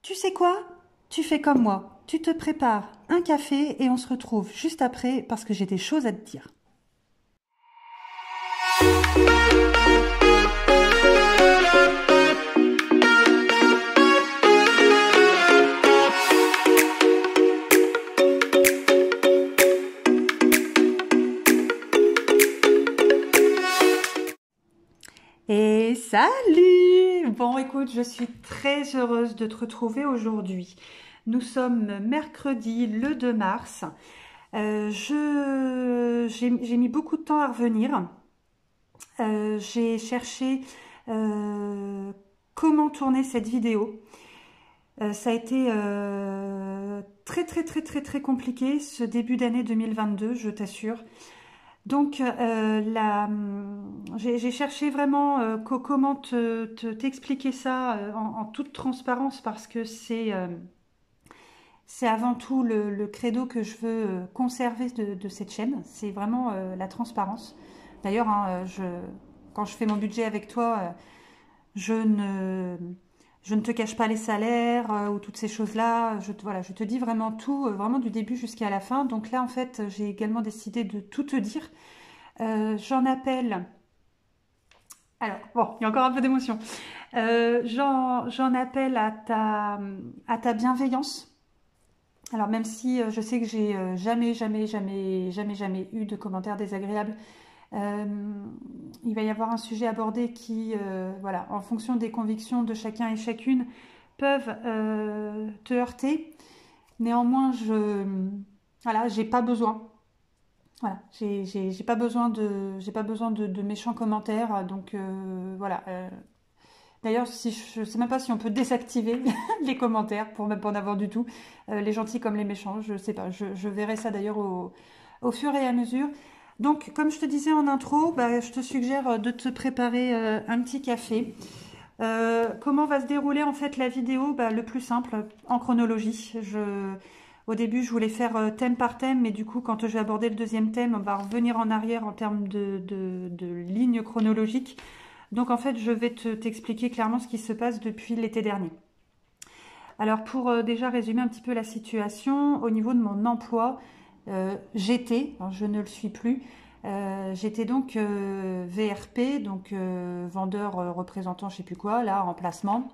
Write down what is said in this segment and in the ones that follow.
Tu sais quoi? Tu fais comme moi. Tu te prépares un café et on se retrouve juste après parce que j'ai des choses à te dire. Et salut! Bon, écoute, je suis très heureuse de te retrouver aujourd'hui. Nous sommes mercredi le 2 mars. J'ai mis beaucoup de temps à revenir. J'ai cherché comment tourner cette vidéo. Ça a été très compliqué ce début d'année 2022, je t'assure. Donc, j'ai cherché vraiment comment t'expliquer ça en toute transparence parce que c'est avant tout le credo que je veux conserver de cette chaîne. C'est vraiment la transparence. D'ailleurs, hein, quand je fais mon budget avec toi, je ne, je ne te cache pas les salaires ou toutes ces choses-là. Voilà, je te dis vraiment tout, vraiment du début jusqu'à la fin. Donc là, en fait, j'ai également décidé de tout te dire. J'en appelle. Alors, bon, il y a encore un peu d'émotion. J'en appelle à ta bienveillance. Alors, même si je sais que j'ai jamais eu de commentaires désagréables, euh, il va y avoir un sujet abordé qui, voilà, en fonction des convictions de chacun et chacune, peuvent te heurter. Néanmoins, voilà, j'ai pas besoin. Voilà, j'ai pas besoin de méchants commentaires, donc voilà. D'ailleurs, si je sais même pas si on peut désactiver les commentaires pour même pas en avoir du tout, les gentils comme les méchants, je sais pas. Je verrai ça d'ailleurs au fur et à mesure. Donc, comme je te disais en intro, bah, je te suggère de te préparer un petit café. Comment va se dérouler en fait la vidéo? Bah, le plus simple, en chronologie. Au début, je voulais faire thème par thème, mais du coup, quand je vais aborder le deuxième thème, on va revenir en arrière en termes de ligne chronologique. Donc en fait, je vais t'expliquer clairement ce qui se passe depuis l'été dernier. Alors pour déjà résumer un petit peu la situation, au niveau de mon emploi, je ne le suis plus, j'étais donc VRP, donc vendeur représentant je sais plus quoi, là en placement,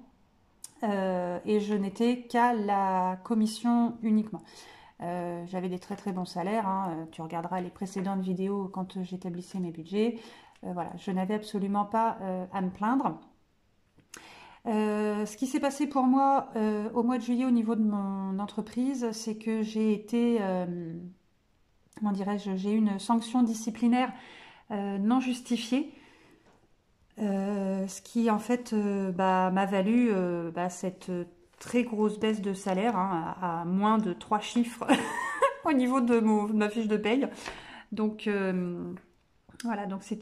et je n'étais qu'à la commission uniquement. J'avais des très bons salaires, hein. Tu regarderas les précédentes vidéos quand j'établissais mes budgets. Voilà, je n'avais absolument pas à me plaindre. Ce qui s'est passé pour moi au mois de juillet au niveau de mon entreprise, c'est que j'ai été, comment dirais-je, j'ai eu une sanction disciplinaire non justifiée, ce qui en fait m'a valu cette très grosse baisse de salaire, hein, à moins de 3 chiffres au niveau de ma fiche de paye. Donc voilà, donc c'est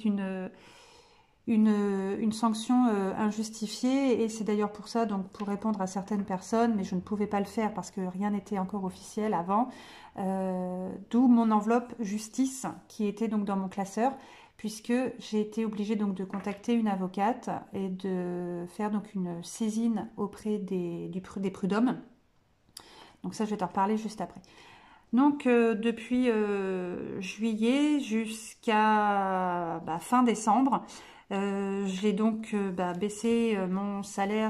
une sanction injustifiée et c'est d'ailleurs pour ça, donc pour répondre à certaines personnes, mais je ne pouvais pas le faire parce que rien n'était encore officiel avant, d'où mon enveloppe justice qui était donc dans mon classeur, puisque j'ai été obligée donc de contacter une avocate et de faire donc une saisine auprès des prud'hommes. Donc ça, je vais t'en reparler juste après. Donc depuis juillet jusqu'à fin décembre, j'ai donc baissé mon salaire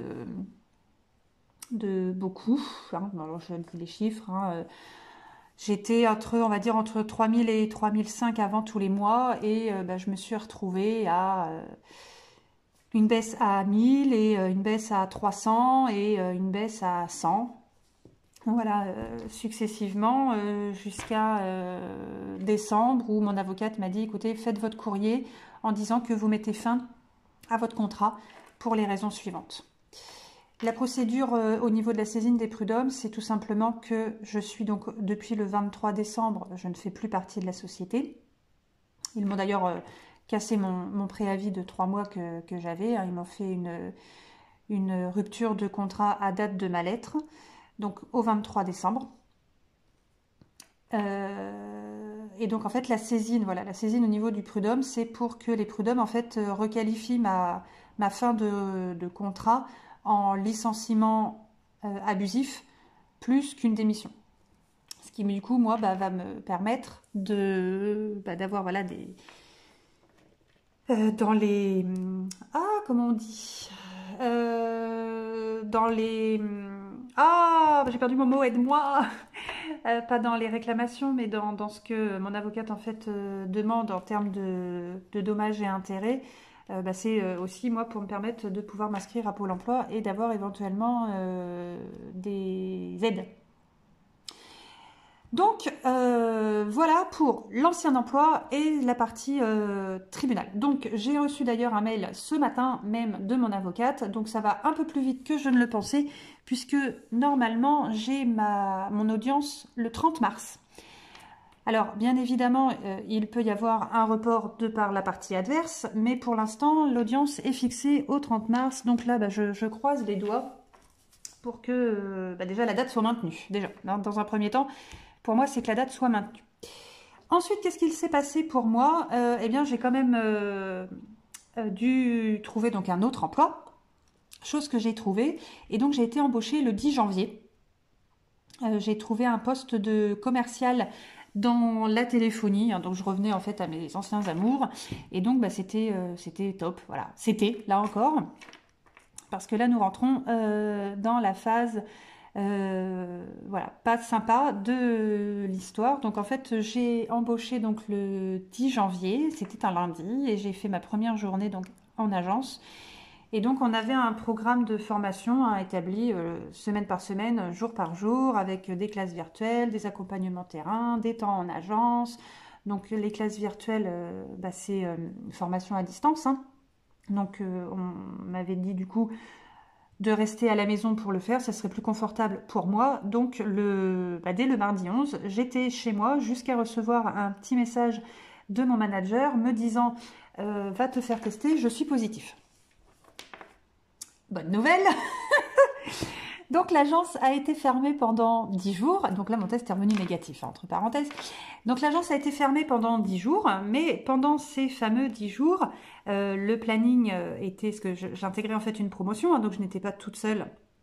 de beaucoup. Hein. Alors, je donne plus les chiffres. Hein. J'étais on va dire, entre 3000 et 3005 avant tous les mois et je me suis retrouvée à une baisse à 1000 et une baisse à 300 et une baisse à 100. Voilà, successivement jusqu'à décembre où mon avocate m'a dit écoutez, faites votre courrier en disant que vous mettez fin à votre contrat pour les raisons suivantes. La procédure au niveau de la saisine des prud'hommes, c'est tout simplement que je suis donc depuis le 23 décembre, je ne fais plus partie de la société. Ils m'ont d'ailleurs cassé mon préavis de 3 mois que j'avais. Hein. Ils m'ont fait une rupture de contrat à date de ma lettre. Donc au 23 décembre. Et donc en fait la saisine au niveau du prud'homme, c'est pour que les prud'hommes en fait requalifient ma fin de contrat en licenciement abusif plus qu'une démission. Ce qui, du coup, moi, va me permettre d'avoir, voilà, des... dans les... Ah, comment on dit dans les... Ah, j'ai perdu mon mot, aide-moi. Pas dans les réclamations, mais dans ce que mon avocate, en fait, demande en termes de dommages et intérêts. C'est aussi, moi, pour me permettre de pouvoir m'inscrire à Pôle emploi et d'avoir éventuellement des aides. Donc, voilà pour l'ancien emploi et la partie tribunal. Donc, j'ai reçu d'ailleurs un mail ce matin même de mon avocate. Donc, ça va un peu plus vite que je ne le pensais, puisque normalement, j'ai mon audience le 30 mars. Alors, bien évidemment, il peut y avoir un report de par la partie adverse, mais pour l'instant, l'audience est fixée au 30 mars. Donc là, je croise les doigts pour que déjà la date soit maintenue. Déjà, dans un premier temps, pour moi, c'est que la date soit maintenue. Ensuite, qu'est-ce qu'il s'est passé pour moi? Eh bien, j'ai quand même dû trouver donc un autre emploi, chose que j'ai trouvée. Et donc, j'ai été embauchée le 10 janvier. J'ai trouvé un poste de commercial dans la téléphonie. Donc, je revenais en fait à mes anciens amours. Et donc, c'était top. Voilà, c'était là encore. Parce que là, nous rentrons dans la phase... voilà, pas sympa de l'histoire. Donc en fait, j'ai embauché donc le 10 janvier, c'était un lundi, et j'ai fait ma première journée donc en agence. Et donc on avait un programme de formation établi semaine par semaine, jour par jour, avec des classes virtuelles, des accompagnements terrain, des temps en agence. Donc les classes virtuelles, c'est une formation à distance, hein. Donc on m'avait dit du coup de rester à la maison pour le faire, ça serait plus confortable pour moi. Donc, dès le mardi 11, j'étais chez moi jusqu'à recevoir un petit message de mon manager me disant « Va te faire tester, je suis positif ». Bonne nouvelle. Donc, l'agence a été fermée pendant 10 jours. Donc là, mon test est revenu négatif, entre parenthèses. Donc, l'agence a été fermée pendant 10 jours. Mais pendant ces fameux 10 jours, le planning était... Parce que j'intégrais en fait une promotion. Donc, je n'étais pas toute seule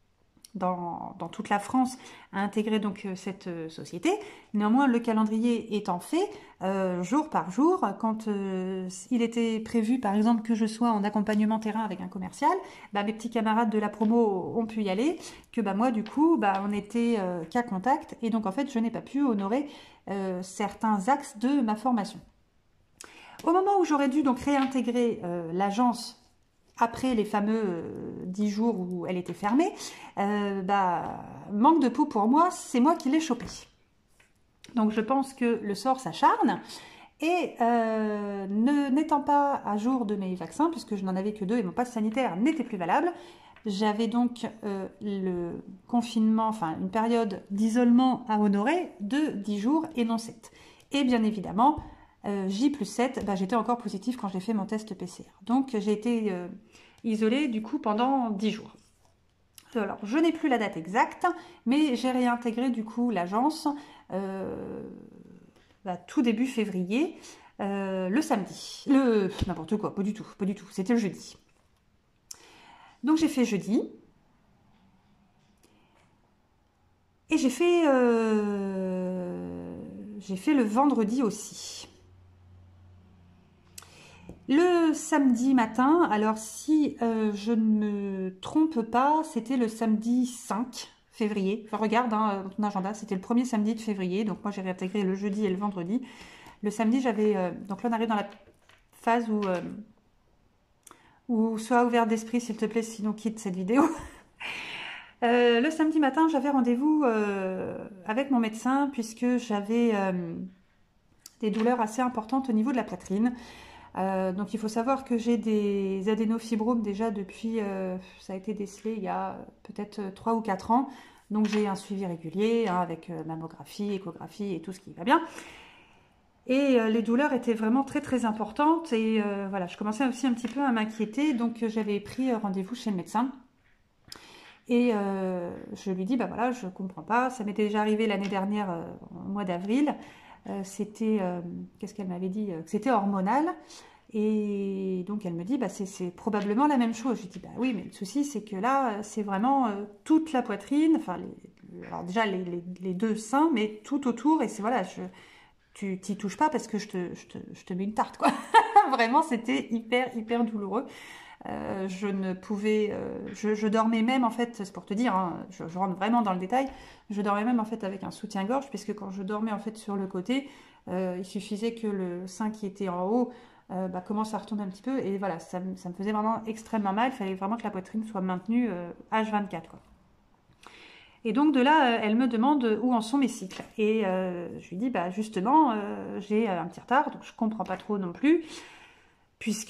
dans toute la France à intégrer donc cette société. Néanmoins, le calendrier étant fait, jour par jour, quand il était prévu par exemple que je sois en accompagnement terrain avec un commercial, mes petits camarades de la promo ont pu y aller, que moi du coup on était qu'à contact, et donc en fait je n'ai pas pu honorer certains axes de ma formation. Au moment où j'aurais dû donc réintégrer l'agence après les fameux 10 jours où elle était fermée, manque de peau pour moi, c'est moi qui l'ai chopé. Donc je pense que le sort s'acharne, et n'étant pas à jour de mes vaccins, puisque je n'en avais que 2 et mon passe sanitaire n'était plus valable, j'avais donc le confinement, enfin une période d'isolement à honorer de 10 jours et non 7. Et bien évidemment, J+7, j'étais encore positive quand j'ai fait mon test PCR. Donc j'ai été isolée du coup pendant 10 jours. Alors je n'ai plus la date exacte, mais j'ai réintégré du coup l'agence tout début février, le samedi. N'importe quoi, pas du tout, c'était le jeudi. Donc j'ai fait jeudi. Et j'ai fait le vendredi aussi. Le samedi matin, alors si je ne me trompe pas, c'était le samedi 5 février. Enfin, regarde dans ton agenda, c'était le premier samedi de février. Donc moi, j'ai réintégré le jeudi et le vendredi. Le samedi, j'avais... donc là, on arrive dans la phase où sois ouvert d'esprit, s'il te plaît, sinon quitte cette vidéo. Le samedi matin, j'avais rendez-vous avec mon médecin puisque j'avais des douleurs assez importantes au niveau de la poitrine. Donc il faut savoir que j'ai des adénofibromes déjà depuis, ça a été décelé il y a peut-être 3 ou 4 ans. Donc j'ai un suivi régulier avec mammographie, échographie et tout ce qui va bien. Et les douleurs étaient vraiment très très importantes, et voilà, je commençais aussi un petit peu à m'inquiéter. Donc j'avais pris rendez-vous chez le médecin. Et je lui dis, voilà, je comprends pas, ça m'était déjà arrivé l'année dernière au mois d'avril. C'était, qu'est-ce qu'elle m'avait dit? Que c'était hormonal. Et donc elle me dit, bah, c'est probablement la même chose. Je dis, bah oui, mais le souci c'est que là, c'est vraiment toute la poitrine, enfin, alors déjà les deux seins, mais tout autour, et c'est voilà, tu t'y touches pas parce que je te mets une tarte, quoi. Vraiment, c'était hyper douloureux. Je ne pouvais, je dormais même en fait, c'est pour te dire, hein, je rentre vraiment dans le détail, je dormais même en fait avec un soutien-gorge, puisque quand je dormais en fait sur le côté, il suffisait que le sein qui était en haut commence à retourner un petit peu, et voilà, ça me faisait vraiment extrêmement mal, il fallait vraiment que la poitrine soit maintenue H24, quoi. Et donc de là, elle me demande où en sont mes cycles. Et je lui dis, bah justement, j'ai un petit retard, donc je comprends pas trop non plus, puisque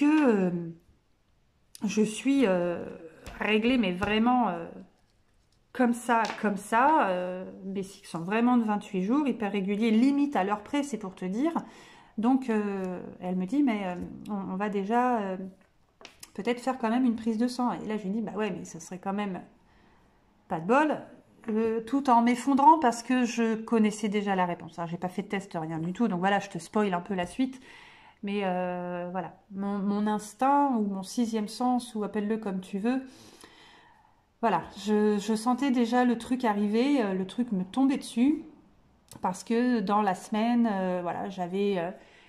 je suis réglée, mais vraiment comme ça. Mes cycles sont vraiment de 28 jours, hyper réguliers, limite à l'heure près, c'est pour te dire. Donc elle me dit, mais on va déjà peut-être faire quand même une prise de sang. Et là je lui dis, bah ouais, mais ça serait quand même pas de bol. Tout en m'effondrant parce que je connaissais déjà la réponse. Alors, j'ai pas fait de test, rien du tout, donc voilà, je te spoil un peu la suite. Mais voilà, mon instinct ou mon sixième sens, ou appelle-le comme tu veux, voilà, je sentais déjà le truc arriver, le truc me tombait dessus, parce que dans la semaine, voilà, j'avais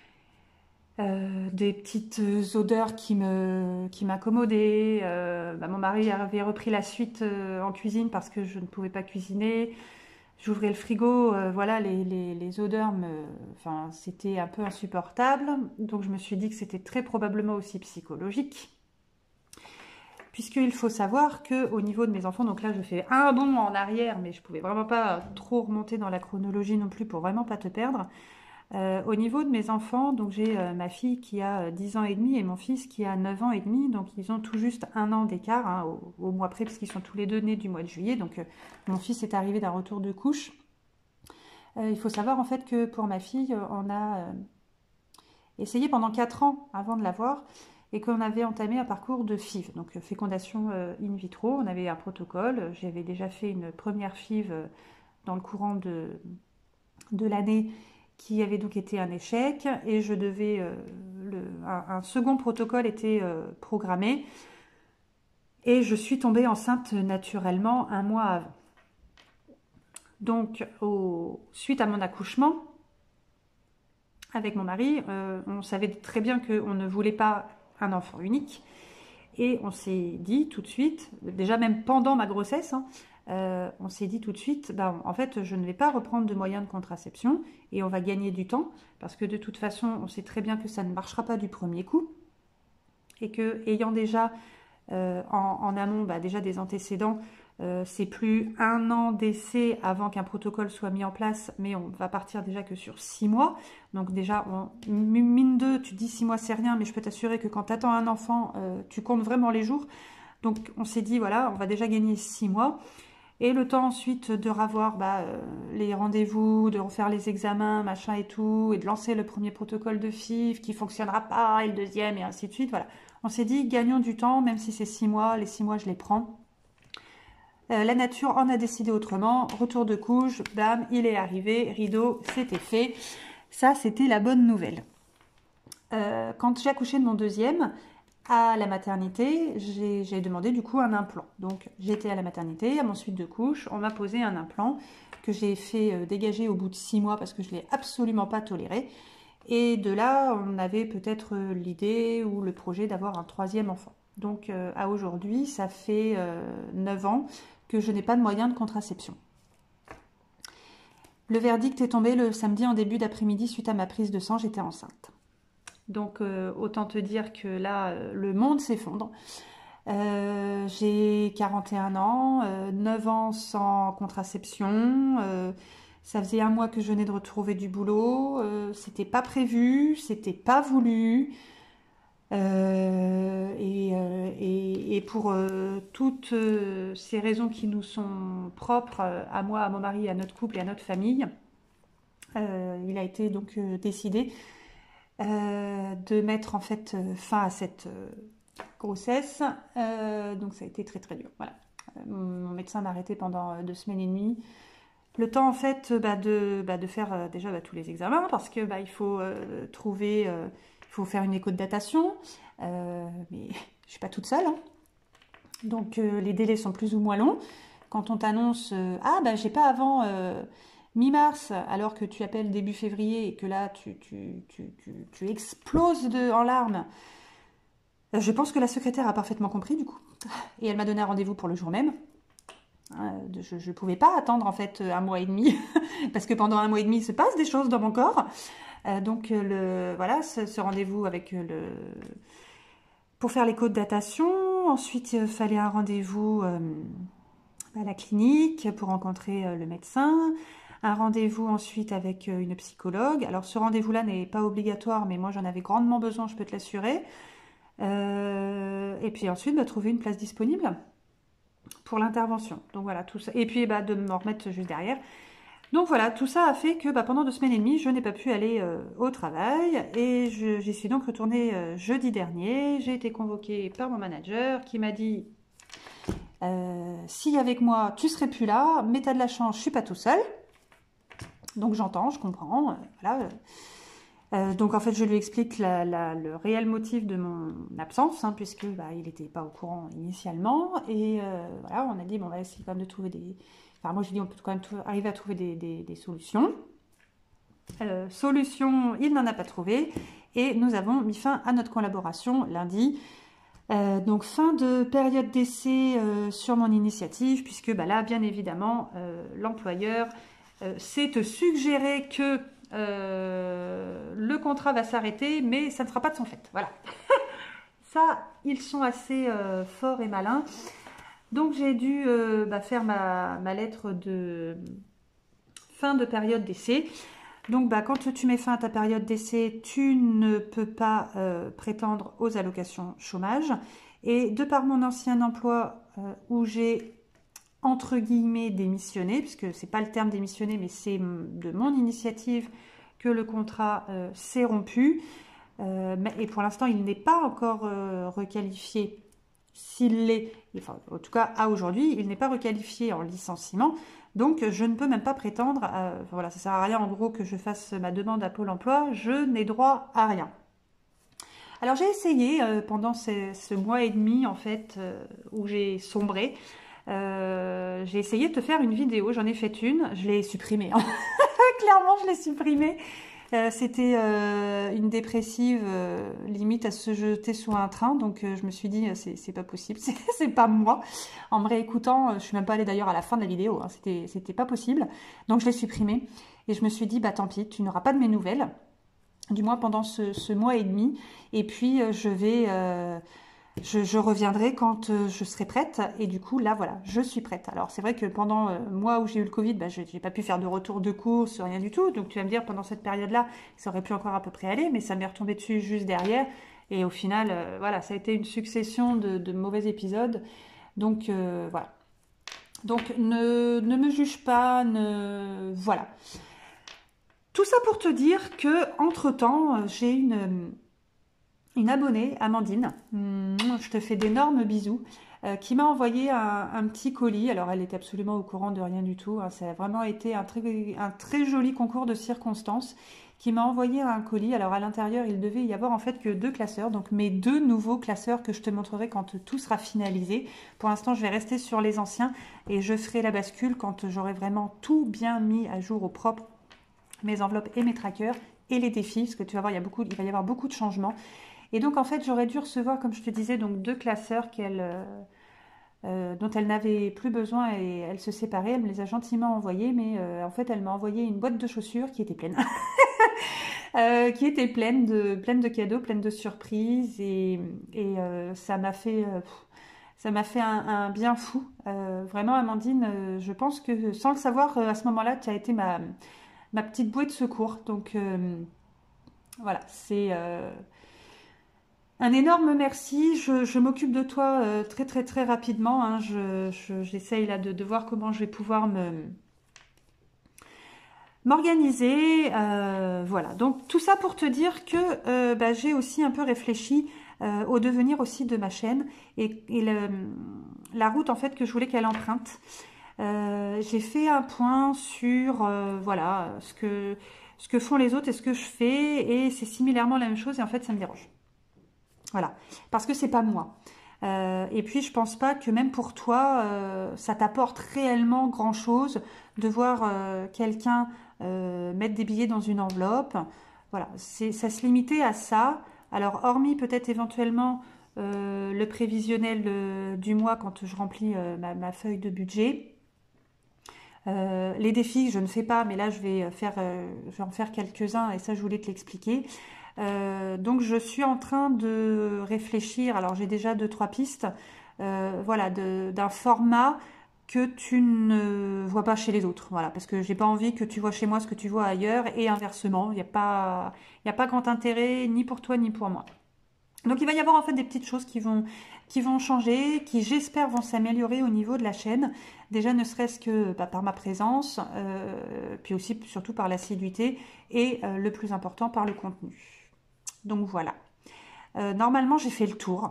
des petites odeurs qui m'accommodaient. Mon mari avait repris la suite en cuisine parce que je ne pouvais pas cuisiner. J'ouvrais le frigo, voilà, les odeurs enfin, c'était un peu insupportable. Donc je me suis dit que c'était très probablement aussi psychologique. Puisqu'il faut savoir qu'au niveau de mes enfants, donc là je fais un bond en arrière, mais je pouvais vraiment pas trop remonter dans la chronologie non plus pour vraiment pas te perdre. Au niveau de mes enfants, donc j'ai ma fille qui a 10 ans et demi et mon fils qui a 9 ans et demi, donc ils ont tout juste un an d'écart, hein, au mois près, parce qu'ils sont tous les deux nés du mois de juillet, donc mon fils est arrivé d'un retour de couche. Il faut savoir en fait que pour ma fille, on a essayé pendant 4 ans avant de l'avoir, et qu'on avait entamé un parcours de FIV, donc fécondation in vitro. On avait un protocole, j'avais déjà fait une première FIV dans le courant de l'année, qui avait donc été un échec, et je devais un second protocole était programmé, et je suis tombée enceinte naturellement un mois avant. Donc suite à mon accouchement avec mon mari, on savait très bien qu'on ne voulait pas un enfant unique, et on s'est dit tout de suite, déjà même pendant ma grossesse, hein, on s'est dit tout de suite, en fait, je ne vais pas reprendre de moyens de contraception et on va gagner du temps, parce que de toute façon, on sait très bien que ça ne marchera pas du premier coup, et que ayant déjà en amont déjà des antécédents, c'est plus un an d'essai avant qu'un protocole soit mis en place, mais on va partir déjà que sur 6 mois. Donc déjà, mine de, tu dis 6 mois c'est rien, mais je peux t'assurer que quand tu attends un enfant, tu comptes vraiment les jours. Donc on s'est dit, voilà, on va déjà gagner 6 mois. Et le temps ensuite de revoir les rendez-vous, de refaire les examens, machin et tout, et de lancer le premier protocole de FIV qui fonctionnera pas, et le deuxième, et ainsi de suite. Voilà. On s'est dit, gagnons du temps, même si c'est 6 mois, les 6 mois je les prends. La nature en a décidé autrement, retour de couche, bam, il est arrivé, rideau, c'était fait. Ça, c'était la bonne nouvelle. Quand j'ai accouché de mon deuxième, à la maternité, j'ai demandé du coup un implant. Donc j'étais à la maternité, à mon suite de couche, on m'a posé un implant que j'ai fait dégager au bout de 6 mois parce que je ne l'ai absolument pas toléré. Et de là, on avait peut-être l'idée ou le projet d'avoir un troisième enfant. Donc à aujourd'hui, ça fait 9 ans que je n'ai pas de moyen de contraception. Le verdict est tombé le samedi en début d'après-midi suite à ma prise de sang, j'étais enceinte. Donc autant te dire que là, le monde s'effondre. J'ai 41 ans, 9 ans sans contraception. Ça faisait un mois que je venais de retrouver du boulot. C'était pas prévu, c'était pas voulu. Et pour toutes ces raisons qui nous sont propres, à moi, à mon mari, à notre couple et à notre famille, il a été donc décidé de mettre en fait fin à cette grossesse. Donc ça a été très dur. Voilà. Mon médecin m'a arrêté pendant 2 semaines et demie. Le temps en fait de faire déjà tous les examens, parce que il faut faut faire une écho de datation, mais je suis pas toute seule, hein. Donc les délais sont plus ou moins longs. Quand on t'annonce ah bah j'ai pas avant mi-mars, alors que tu appelles début février et que là tu exploses en larmes. Je pense que la secrétaire a parfaitement compris du coup. Et elle m'a donné un rendez-vous pour le jour même. Je ne pouvais pas attendre en fait un mois et demi, parce que pendant un mois et demi il se passe des choses dans mon corps. Donc voilà, ce rendez-vous avec pour faire l'écho de datation. Ensuite, il fallait un rendez-vous à la clinique pour rencontrer le médecin. Un rendez-vous ensuite avec une psychologue. Alors ce rendez-vous-là n'est pas obligatoire, mais moi j'en avais grandement besoin, je peux te l'assurer. Et puis ensuite, trouver une place disponible pour l'intervention. Donc voilà, tout ça. Et puis de me remettre juste derrière. Donc voilà, tout ça a fait que pendant 2 semaines et demie, je n'ai pas pu aller au travail. Et j'y suis donc retournée jeudi dernier. J'ai été convoquée par mon manager qui m'a dit si avec moi, tu serais plus là, mais t'as de la chance, je suis pas tout seul. Donc j'entends, je comprends. Voilà. Donc en fait, je lui explique le réel motif de mon absence, hein, puisque il n'était pas au courant initialement. Et voilà, on a dit, bon, on va essayer quand même de trouver des... Enfin, moi, j'ai dit, on peut quand même arriver à trouver des solutions. Solution, il n'en a pas trouvé. Et nous avons mis fin à notre collaboration lundi. Donc, fin de période d'essai sur mon initiative, puisque là, bien évidemment, l'employeur sait te suggérer que le contrat va s'arrêter, mais ça ne sera pas de son fait. Voilà. Ça, ils sont assez forts et malins. Donc, j'ai dû faire ma lettre de fin de période d'essai. Donc, quand tu mets fin à ta période d'essai, tu ne peux pas prétendre aux allocations chômage. Et de par mon ancien emploi où j'ai entre guillemets démissionné, puisque c'est pas le terme démissionné, mais c'est de mon initiative que le contrat s'est rompu. Et pour l'instant, il n'est pas encore requalifié. S'il l'est, enfin, en tout cas à aujourd'hui, il n'est pas requalifié en licenciement. Donc, je ne peux même pas prétendre, voilà, ça ne sert à rien en gros que je fasse ma demande à Pôle emploi, je n'ai droit à rien. Alors, j'ai essayé pendant ce mois et demi, en fait, où j'ai sombré, j'ai essayé de te faire une vidéo, j'en ai fait une, je l'ai supprimée, hein. Clairement, je l'ai supprimée. C'était une dépressive limite à se jeter sous un train, donc je me suis dit c'est pas possible, c'est pas moi. En me réécoutant, je suis même pas allée d'ailleurs à la fin de la vidéo, hein, c'était pas possible, donc je l'ai supprimée et je me suis dit tant pis, tu n'auras pas de mes nouvelles, du moins pendant ce mois et demi, et puis je reviendrai quand je serai prête, et du coup là voilà, je suis prête. Alors c'est vrai que pendant moi où j'ai eu le Covid, je n'ai pas pu faire de retour de course, rien du tout, donc tu vas me dire pendant cette période-là, ça aurait pu encore à peu près aller, mais ça m'est retombé dessus juste derrière, et au final, voilà, ça a été une succession de mauvais épisodes, donc voilà. Donc ne me juge pas, voilà. Tout ça pour te dire que entre-temps, j'ai une abonnée, Amandine, je te fais d'énormes bisous, qui m'a envoyé un petit colis. Alors, elle était absolument au courant de rien du tout, hein. Ça a vraiment été un très joli concours de circonstances, qui m'a envoyé un colis. Alors, à l'intérieur, il devait y avoir en fait que 2 classeurs, donc mes 2 nouveaux classeurs que je te montrerai quand tout sera finalisé. Pour l'instant, je vais rester sur les anciens et je ferai la bascule quand j'aurai vraiment tout bien mis à jour au propre, mes enveloppes et mes trackers et les défis, parce que tu vas voir, il va y avoir beaucoup de changements. Et donc, en fait, j'aurais dû recevoir, comme je te disais, donc 2 classeurs dont elle n'avait plus besoin et elle se séparait. Elle me les a gentiment envoyés, mais en fait, elle m'a envoyé une boîte de chaussures qui était pleine. Qui était pleine de cadeaux, pleine de surprises. Et ça m'a fait un bien fou. Vraiment, Amandine, je pense que sans le savoir, à ce moment-là, tu as été ma petite bouée de secours. Donc, voilà, c'est... un énorme merci, je m'occupe de toi très très très rapidement, hein. J'essaye là de voir comment je vais pouvoir m'organiser, voilà. Donc tout ça pour te dire que j'ai aussi un peu réfléchi au devenir aussi de ma chaîne et la route en fait que je voulais qu'elle emprunte. J'ai fait un point sur voilà ce que ce que font les autres et ce que je fais, et c'est similairement la même chose, et en fait, ça me dérange. Voilà, parce que c'est pas moi. Et puis, je pense pas que même pour toi, ça t'apporte réellement grand-chose de voir quelqu'un mettre des billets dans une enveloppe. Voilà, ça se limitait à ça. Alors, hormis peut-être éventuellement le prévisionnel du mois quand je remplis ma feuille de budget. Les défis, je ne fais pas, mais là, je vais en faire quelques-uns, et ça, je voulais te l'expliquer. Donc je suis en train de réfléchir, alors j'ai déjà 2-3 pistes, voilà, d'un format que tu ne vois pas chez les autres, voilà, parce que j'ai pas envie que tu vois chez moi ce que tu vois ailleurs, et inversement, il n'y a pas grand intérêt, ni pour toi, ni pour moi. Donc il va y avoir en fait des petites choses qui vont changer, qui j'espère vont s'améliorer au niveau de la chaîne. Déjà ne serait-ce que par ma présence, puis aussi surtout par l'assiduité, et le plus important par le contenu. Donc voilà. Normalement j'ai fait le tour.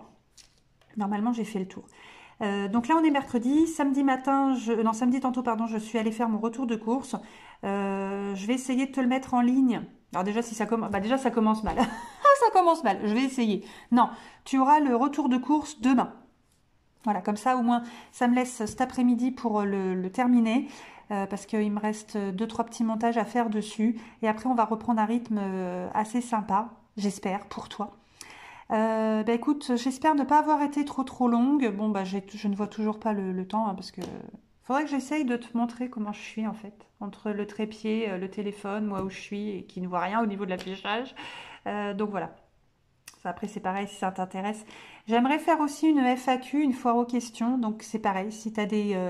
Donc là on est mercredi, samedi tantôt pardon, je suis allée faire mon retour de course. Je vais essayer de te le mettre en ligne. Alors déjà si ça commence, déjà ça commence mal. Ça commence mal, je vais essayer. Non, tu auras le retour de course demain. Voilà, comme ça au moins ça me laisse cet après-midi pour le terminer. Parce qu'il me reste 2-3 petits montages à faire dessus. Et après on va reprendre un rythme assez sympa, j'espère, pour toi. Écoute, j'espère ne pas avoir été trop longue. Bon, je ne vois toujours pas le temps, hein, parce que faudrait que j'essaye de te montrer comment je suis en fait. Entre le trépied, le téléphone, moi où je suis, et qui ne voit rien au niveau de l'affichage. Donc voilà. Ça, après c'est pareil si ça t'intéresse. J'aimerais faire aussi une FAQ, une foire aux questions. Donc c'est pareil, si tu as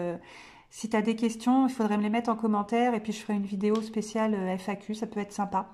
des questions, il faudrait me les mettre en commentaire, et puis je ferai une vidéo spéciale FAQ, ça peut être sympa.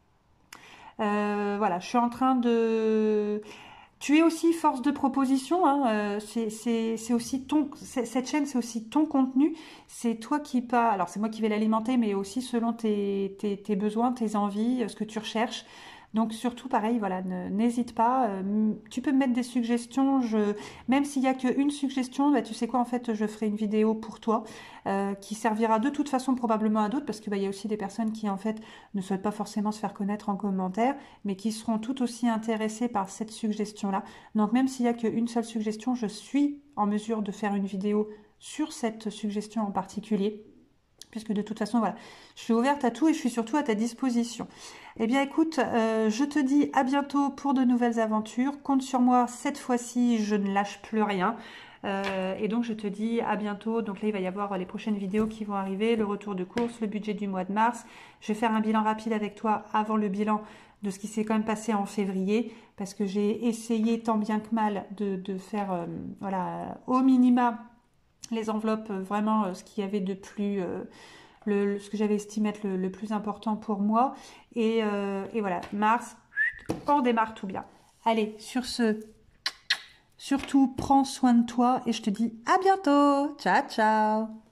Voilà, je suis en train de... Tu es aussi force de proposition, hein, c'est aussi cette chaîne, c'est aussi ton contenu, c'est toi qui pas, alors c'est moi qui vais l'alimenter, mais aussi selon tes besoins, tes envies, ce que tu recherches. Donc surtout pareil, voilà, n'hésite pas, tu peux me mettre des suggestions, même s'il n'y a qu'une suggestion, bah, tu sais quoi, en fait je ferai une vidéo pour toi qui servira de toute façon probablement à d'autres, parce que bah, y a aussi des personnes qui en fait ne souhaitent pas forcément se faire connaître en commentaire, mais qui seront tout aussi intéressées par cette suggestion-là. Donc même s'il n'y a qu'une seule suggestion, je suis en mesure de faire une vidéo sur cette suggestion en particulier, puisque de toute façon, voilà, je suis ouverte à tout et je suis surtout à ta disposition. Eh bien, écoute, je te dis à bientôt pour de nouvelles aventures. Compte sur moi, cette fois-ci, je ne lâche plus rien. Et donc, je te dis à bientôt. Donc là, il va y avoir les prochaines vidéos qui vont arriver, le retour de course, le budget du mois de mars. Je vais faire un bilan rapide avec toi avant le bilan de ce qui s'est quand même passé en février, parce que j'ai essayé tant bien que mal de faire, voilà, au minima, les enveloppes, vraiment ce qu'il y avait de plus, ce que j'avais estimé être le plus important pour moi. Et voilà, mars, on démarre tout bien. Allez, sur ce, surtout prends soin de toi et je te dis à bientôt. Ciao, ciao.